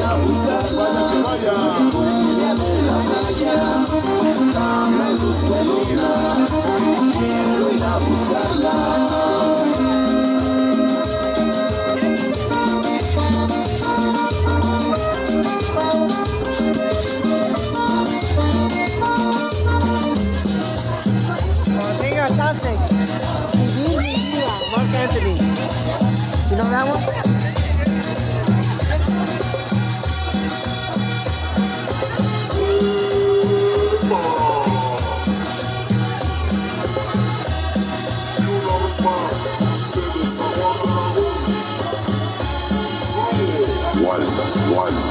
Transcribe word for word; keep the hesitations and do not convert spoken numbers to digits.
a buscarla. Vaya que vaya. Huella de la playa, dame luz de luna, quiero ir a buscarla. Tenga chance. Mi vida, Mark Anthony. You know that one? One, one.